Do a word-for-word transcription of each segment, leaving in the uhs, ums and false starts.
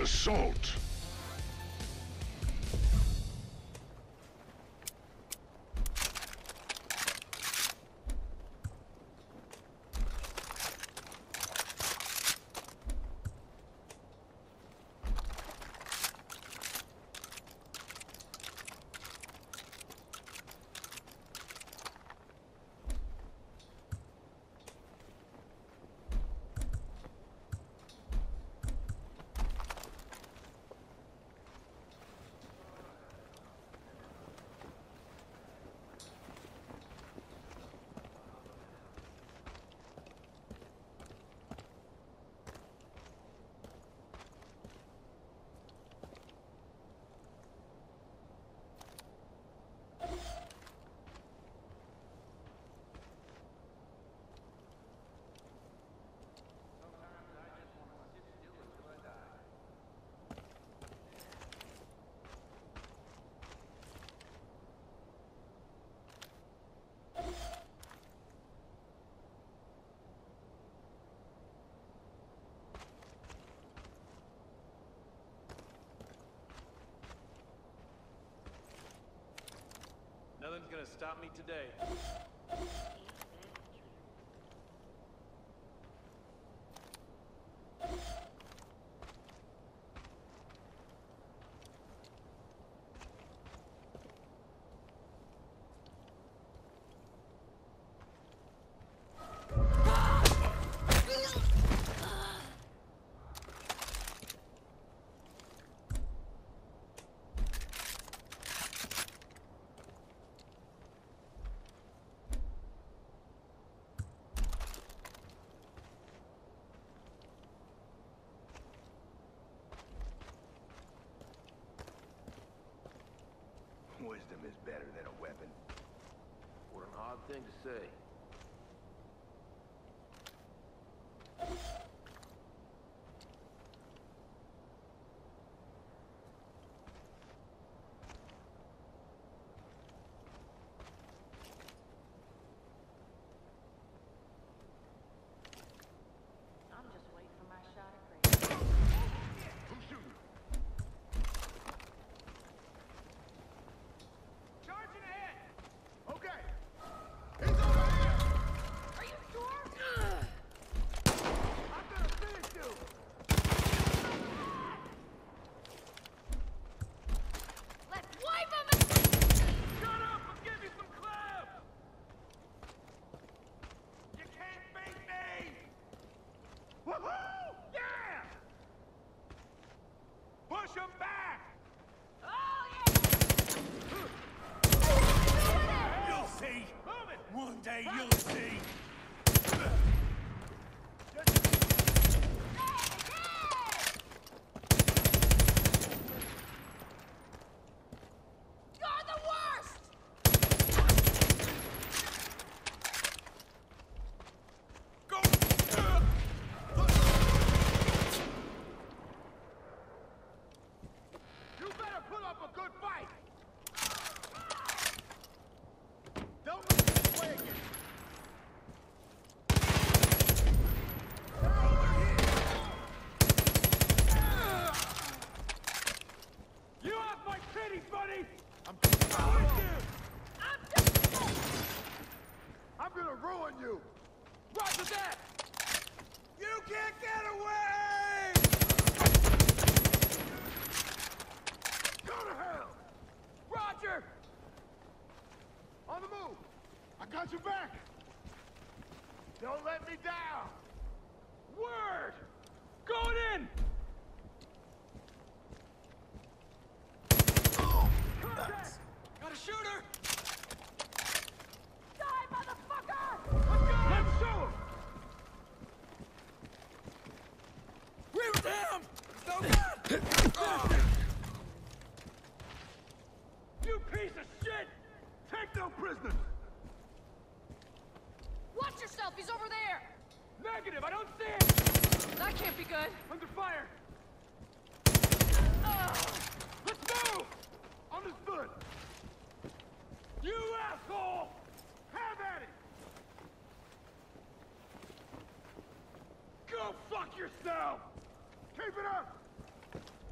assault. Nothing's gonna stop me today. Wisdom is better than a weapon. What an odd thing to say. I'm just waiting for my shot at grace. Who's shooting? Charging ahead! Okay! He's over here! Are you sure? I'm gonna finish you! Let's wipe him! Shut up! I'll give you some club! You can't beat me! Woohoo! Yeah! Push him back! Oh, yeah! You'll see! Move it! One day you'll see. You're the worst! Go! You better put up a good fight! Don't look this way again! You have my pity, buddy! I'm coming with you! I'm just... I'm gonna ruin you! Roger that! You can't get away! Go to hell! Roger! On the move! I got you back! Don't let me down! Word! Going in! Contact! Got a shooter! Die, motherfucker! Let's show him! We were down! No good! Oh. You piece of shit! Take no prisoners! Watch yourself, he's over there! Negative, I don't see him! That can't be good. Under fire! Ugh. Let's move! Understood! You asshole! Have at it! Go fuck yourself! Keep it up!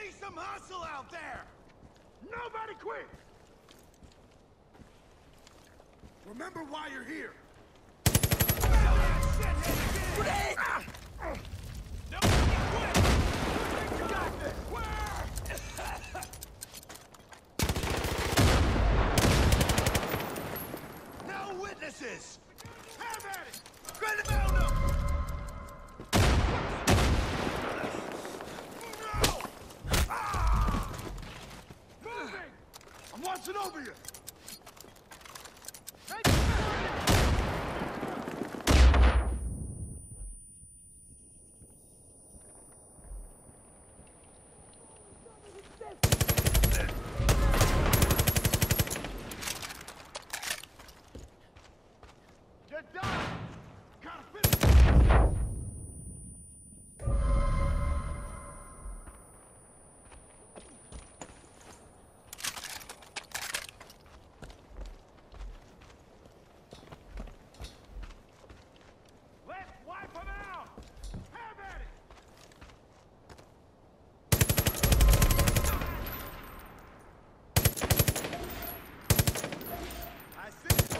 see some hustle out there! Nobody quit! Remember why you're here. Grenade! Nobody quit! You got this! Where? No witnesses! Have at it! Grenade down them! No! Ah! Moving! I'm watching over you! You're done! Gotta finish! Let's wipe them out! Have at it! I see you!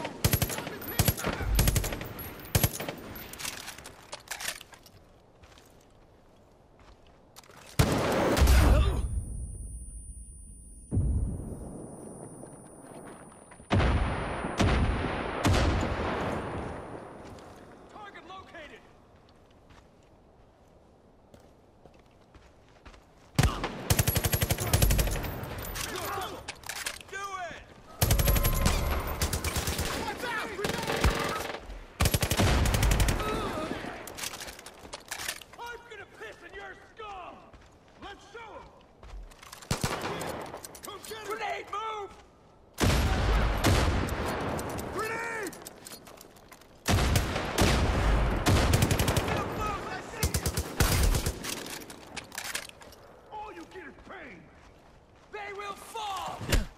Target located! Do it! Watch out! I'm gonna piss in your skull! Let's show him! Come get him! Grenade, move! Grenade! Don't move, I see you! All you get is pain! They will fall!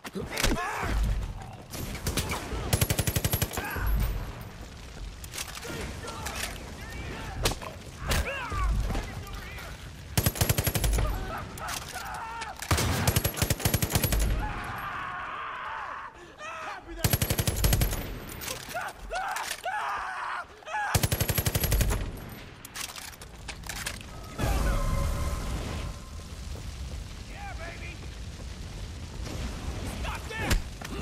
Copy that! Yeah, baby! Stop there!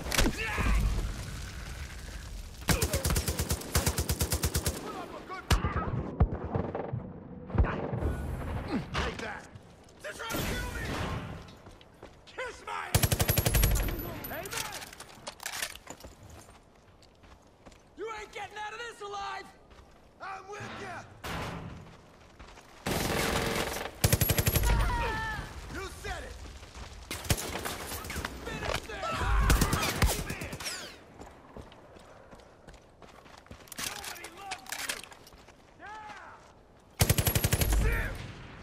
Put up a good... Take that! They're trying to kill me! Kiss my... Hey, man! You ain't getting out of this alive! I'm with ya! You said it! Finish this! Nobody loves you! Yeah! Sim!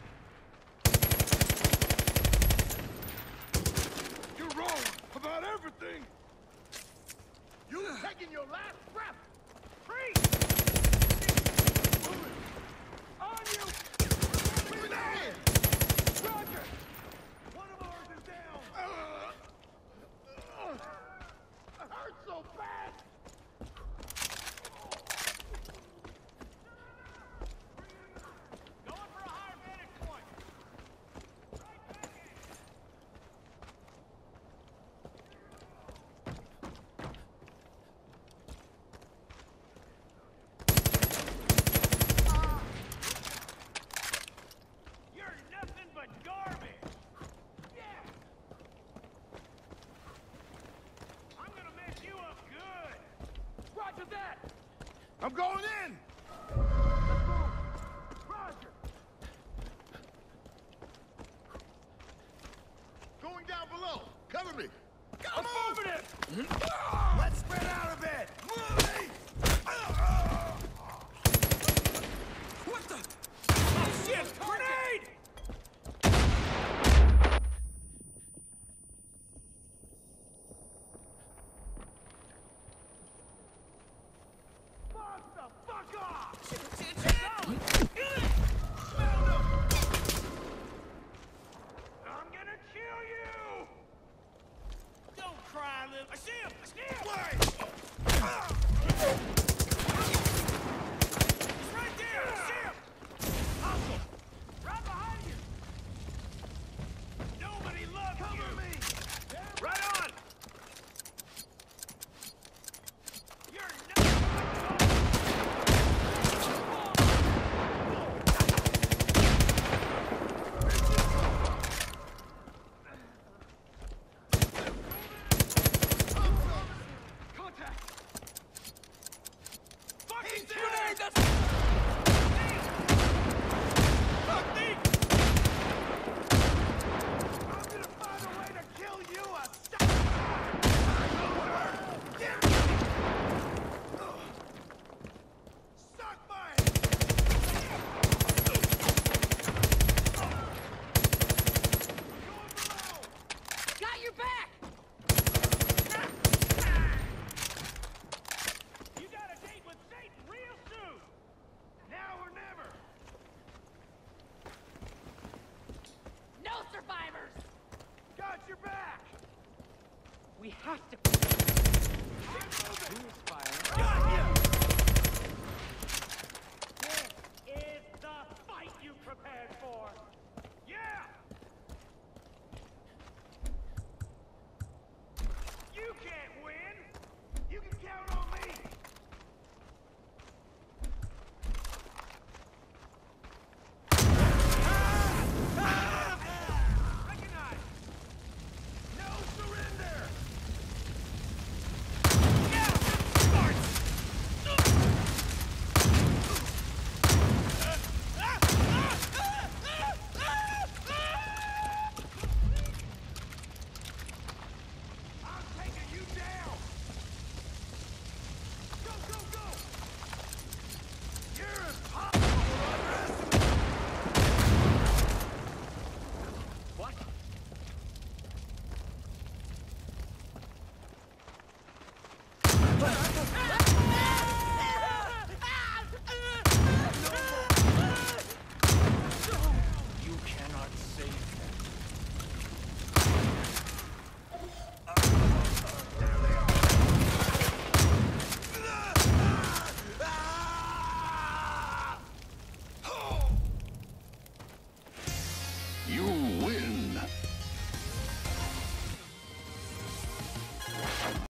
You're wrong about everything! You taking your last breath! Freeze! Moving! On you! Grenade! Roger! One of ours is down! It hurts so bad! Going for a higher vantage point! Right back in! You're nothing but garbage! Yeah! I'm gonna mess you up good! Roger that! I'm going in! Let's move! Roger! Going down below! Cover me! I'm moving it! Let's spread out a bit! Moving! What the? Oh shit! Grenade! Fuck the fuck off! Found him! I'm gonna right there! I see him! Hustle! Right behind you! Nobody loves Cover you! me! Right on! You're not... Contact! Fucking grenade! That's... Fuck me! I'm gonna find a way to kill you, a suck! Suck my... Going below! Got your back! You got a date with Satan real soon! Now or never! No survivors! Got your back! We have to... Got you! This is the fight you prepared for!